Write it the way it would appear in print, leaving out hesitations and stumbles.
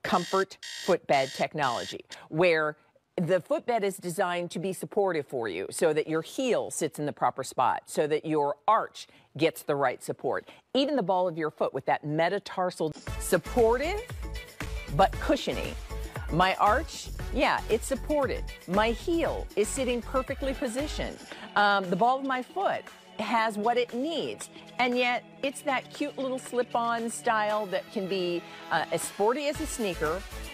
comfort footbed technology, where the footbed is designed to be supportive for you so that your heel sits in the proper spot, so that your arch gets the right support. Even the ball of your foot with that metatarsal, supportive but cushiony. My arch, yeah, it's supported. My heel is sitting perfectly positioned. The ball of my foot has what it needs, and yet it's that cute little slip-on style that can be as sporty as a sneaker